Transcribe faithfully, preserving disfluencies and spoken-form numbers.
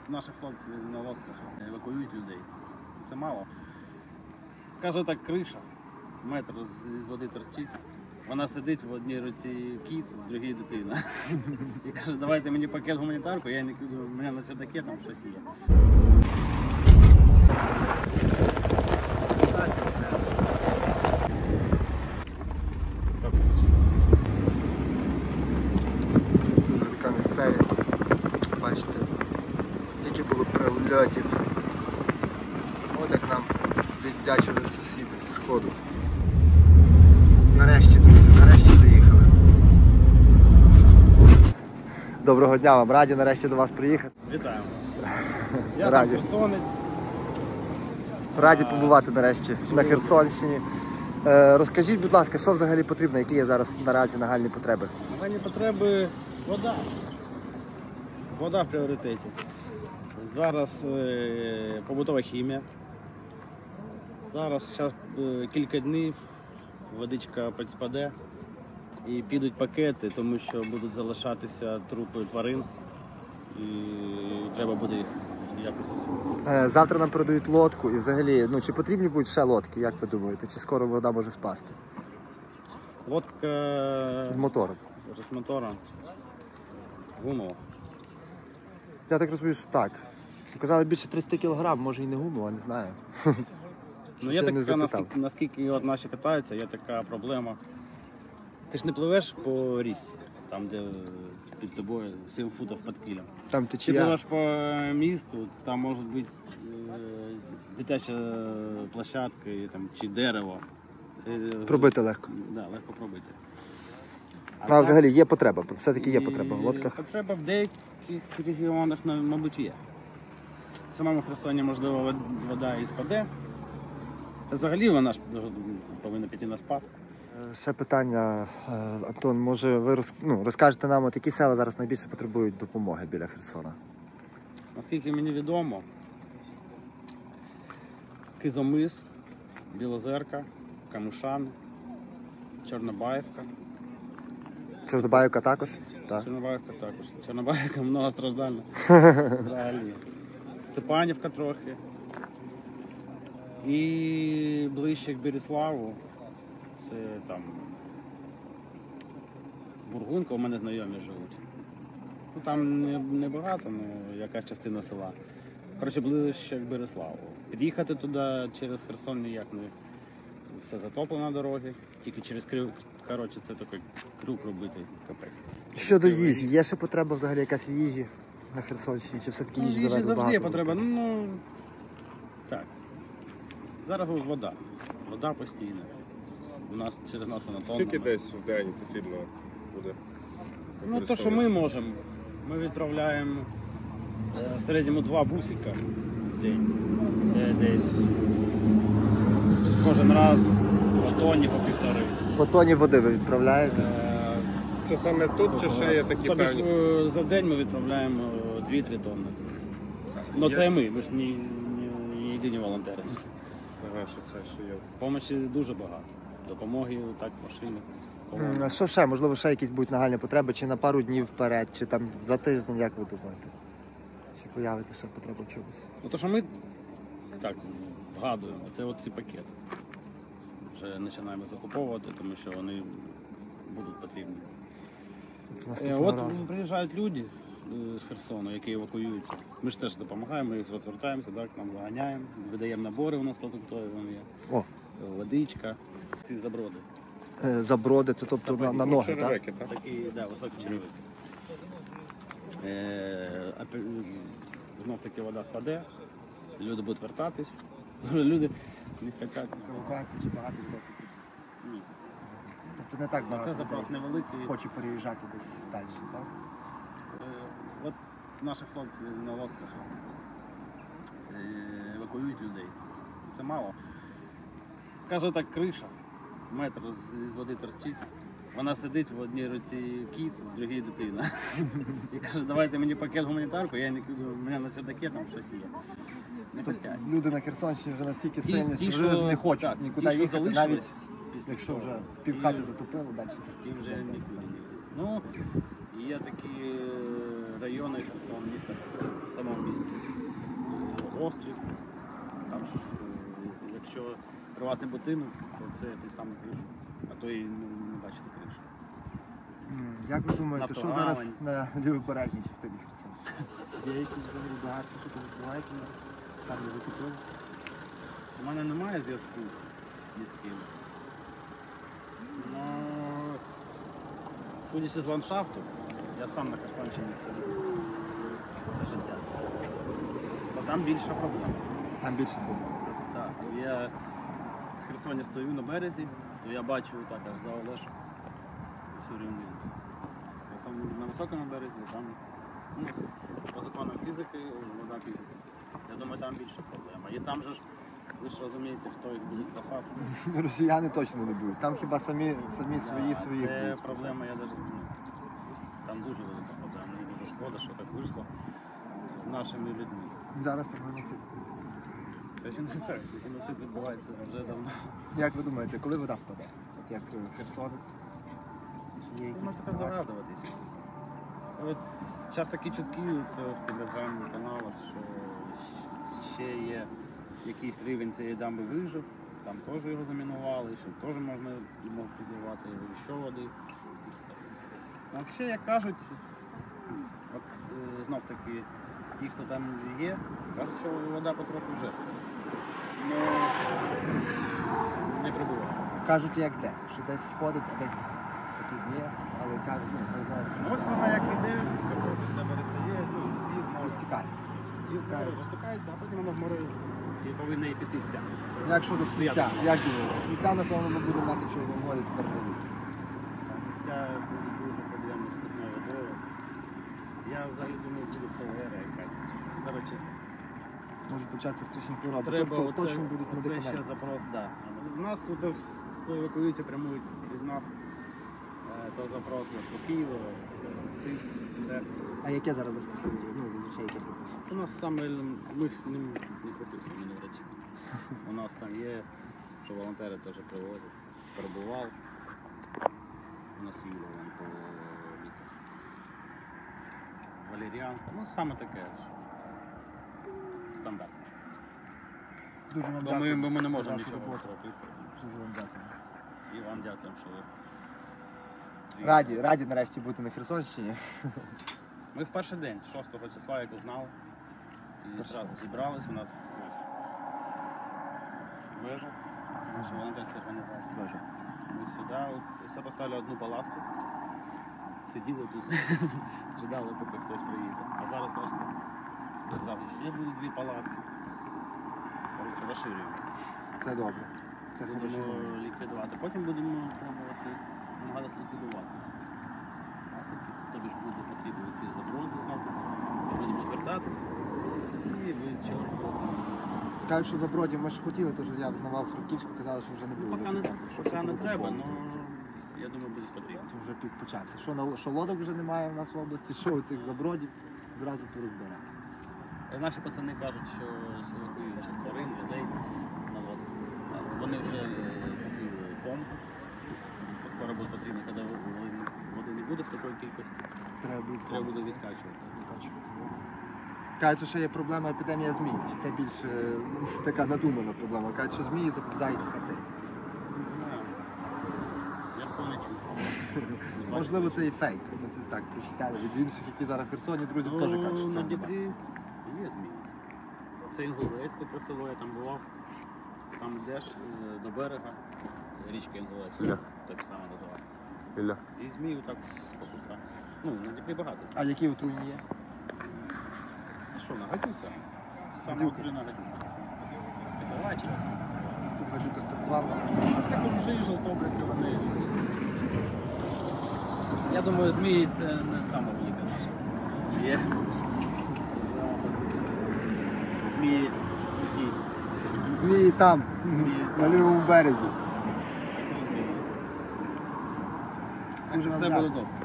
наші хлопці на лодках евакуюють людей. Це мало. Каже, так криша, метр з води торчить. Вона сидить в одній руці кіт, в другій дитина. І каже, давайте мені пакет гуманітарку, я нікуди, у мене на чердаке там щось є. Така місцевість. Бачите, стільки було прильотів. От як нам віддячили сусіди з сходу. Нарешті, друзі, нарешті заїхали. Доброго дня вам, раді нарешті до вас приїхати. Вітаємо. Я Раді. сам херсонець. Раді побувати нарешті на Херсонщині. Е, розкажіть, будь ласка, що взагалі потрібно, які є зараз наразі нагальні потреби? Нагальні потреби – вода. Вода в пріоритеті. Зараз е, побутова хімія. Зараз щас, е, кілька днів водичка підспаде і підуть пакети, тому що будуть залишатися трупи тварин і треба буде їх якось. Е, завтра нам передають лодку і взагалі, ну чи потрібні будуть ще лодки, як ви думаєте? Чи скоро вода може спасти? Лодка З мотором. з мотором. Гумова. Я так розумію, що так. Казали більше тридцять кілограм, може і не гумова, не знаю. Ну, є Ще не така, запитав. наскільки, наскільки от наші катаються, є така проблема. Ти ж не пливеш по річці, там де під тобою сім футів під килем. Там Ти течія. пливеш по місту, там може бути е, дитяча площадка і, там, чи дерево. Ти, Пробити легко. Да, легко пробити. А, так, взагалі є потреба, все-таки є і потреба в лодках. Потреба в деяких регіонах, мабуть, є. В самому Херсоні, можливо, вод- вода і спаде. Взагалі вона ж повинна піти на спад. Е, Ще питання, е, Антон, може ви роз, ну, розкажете нам, от які села зараз найбільше потребують допомоги біля Херсона? Наскільки мені відомо, Кизомис, Білозерка, Камишани, Чорнобаївка. Чорнобаївка також? Так. Чорнобаївка також. Чорнобаївка многостраждальна. Взагалі. Степанівка трохи. І ближче к Береславу, це там Бургунка, у мене знайомі живуть. Ну там не, не багато, ну якась частина села. Коротше, ближче к Береславу. Під'їхати туди через Херсон ніяк не. Все затоплено дороги, тільки через крюк. Коротше, це такий крюк робити, капець. Щодо їжі, є ще потреба взагалі якась в їжі на Херсонщині, чи все-таки Ну, їжі їжі завезли завжди є багато? потреба. Ну, так. Зараз ось вода. Вода постійна. У нас через нас вона тонна. Скільки десь в день потрібно буде? Ну, то, що ми можемо. Ми відправляємо е, в середньому два бусика в день. Це десь кожен раз по тонні, по півтори. По тоні води ви відправляєте? Е, Це саме тут чи ще є такі тобто, певні? е, за день ми відправляємо дві-три тонни. Ну Є? це ми, ми ж не, не, не єдині волонтери. Ага, що це ще є. Помочі дуже багато. Допомоги, так, машини. М, А що ще? Можливо, ще якісь будуть нагальні потреби, чи на пару днів вперед, чи там за тиждень, як ви думаєте? Чи появиться ще потреба в чомусь? Ну то, що ми так вгадуємо, це оці пакети. Вже починаємо закуповувати, тому що вони будуть потрібні. Тобто Е, наступного От разу. приїжджають люди е, з Херсону, які евакуюються. Ми ж теж допомагаємо, їх розвертаємося, так, нам заганяємо, видаємо набори, у нас продуктові вони є. О, Водичка, ці заброди. е, заброди, це тобто на, на Ну, ноги, так? черевики, так? Такі, да, високі черевики. Е, опі- знов таки вода спаде, люди будуть вертатись. Люди не хочуть. Евакуація чи багато людей потрібно? Ні. Тобто не так На багато це запрос людей невеликий. хоче переїжджати десь далі, так? Е, От наші хлопці на лодках е, евакуюють людей. Це мало. Каже, так криша, метр з з води торчить. Вона сидить в одній руці кіт, в другій дитина. І каже, давайте мені пакет гуманітарку, я нікуди, у мене на чердаке там щось є. Не Тобто хотять. люди на Херсонщині вже настільки Ті- сильні, ті, що вже що- не хочуть так, нікуди ті, що їхати, навіть залишились після якщо того, вже ті- півхати затопило, далі. ті вже нікуди не йдуть. Ну, і є такі е, райони Херсон, міста Херсон, в самому місті. Острів, там ж, е, якщо приватний будинок, то це той самий криш, а то і не, не бачите криш. М, Як ви думаєте, що Нафтогавань. зараз на лівобережній частині Херсона? Є якісь взагалі багато, що там відбувається? Там не закупили? У мене немає зв'язку ні з ким. Ну, судячи з ландшафту, я сам на Херсонщині сиджу все життя. То там більша проблема. Там більше буде. Так, я в Херсоні стою на березі, то я бачу так аж до Олешок всю рівнину. Я сам на високому березі, там ну, по законам фізики вода піде. Я думаю, там більша проблема. І там же ж, ви ж розумієте, хто їх буде спасати. Росіяни точно не будуть. Там хіба самі, самі свої Да, свої це будуть. проблема, я навіть ну, там дуже велика проблема. Мені дуже шкода, що так вийшло з нашими людьми. Зараз там геноцид. Це геноцид. Геноцид відбувається вже давно. Як ви думаєте, коли вода впаде? От як е, Херсонець? Чи є Можна якісь таке здогадуватися. От зараз такі чутки це в телеграм-каналах, що ще є якийсь рівень цієї дамби вижив, там теж його замінували, що теж можна мог підливати що води. Ну, взагалі, як кажуть, от, е, знов таки, ті, хто там є, кажуть, що вода потроху вже сходить. Ну, не прибуває. Кажуть, як де? Що десь сходить, а десь такі ні, але кажуть, ну, ви знаєте, Ну, ось вона як іде, скажу, де перестає, ну, і може розтікається. і в море розтикається, а потім вона в море і повинна і піти вся. Як щодо сміття? Як думаєте? Сміття, напевно, ми будемо мати чого в морі тепер не буде. Сміття буде дуже проблемно з питною водою. Я взагалі думаю, буде холера якась. Коротше, Може початися страшні хвороби. треба Тобто оце, точно будуть оце ще медикаменти. запрос, да. У нас от, хто евакуюється прямують із нас, е, то запрос заспокійливо, тиск, серце. А яке зараз заспокоює? Ну, зазвичай яке прописано. У нас саме ми ж ним не прописані, не врачі. У нас там є, що волонтери теж привозять. Перебував. У нас їде вон по від валеріанка. Ну, саме таке ж. Стандарт. Дуже вам Бо ми, дякую бо ми не за можемо вашу нічого роботу. прописувати. Дуже вам дякую. І вам дякуємо, що ви. Раді, раді нарешті бути на Херсонщині. Ми в перший день, шостого числа, як узнали, і Перший одразу зібрались. У нас ось вежа, наша волонтерська організація. Боже. Ми сюди, от все поставили одну палатку, сиділи тут, ждали, поки хтось приїде. А зараз, бачите, завтра ще будуть дві палатки. Коротше, розширюємося. Це добре. Це хороші Будемо новини. ліквідувати. Потім будемо пробувати намагатися ліквідувати. Наслідки, тобі ж буде потрібно ці заброди знати. Будемо звертатись і вичерпувати. Кажуть, що забродів ми ж хотіли, тож я взнавав Франківську, казали, що вже не Ну, було. поки не, Що поки це не було треба, куповано. але я думаю, буде потрібно. Це вже пік почався. Що, на, що лодок вже немає в нас в області, що у цих забродів, зразу порозбирали. Е, Наші пацани кажуть, що евакуюючих тварин, людей на воду. Вони вже е, купили помпу. Бо скоро буде потрібно, коли води- води не буде в такій кількості. Треба буде, Треба буде відкачувати. Кажуть, що ще є проблема епідемія змій. Чи це більш е, така надумана проблема? Кажуть, що змії заповзають в хати. Не знаю. Я такого не чув. Можливо, це і фейк. Ми це так прочитали від інших, які зараз в Херсоні, друзі, теж кажуть, що Ну, на цього Дніпрі немає. є зміни. Це Інгулець, таке село, я там бував. Там йдеш е, до берега, річка Інгулець, Ля. так само називається. Ілля. І змію так по кустам. Ну, на Дніпрі багато. А які отруйні є? А що, на гадюка? Саме Гадюка. отруйна гадюка. Степова чи як? Тут гадюка степова. Також вже і жовтобрики вони. Я думаю, змії це не саме велика наша. Є. Змії ті. Змії там, Змії на там. лівому березі. Змії. Дуже вам Все буде дякую. добре.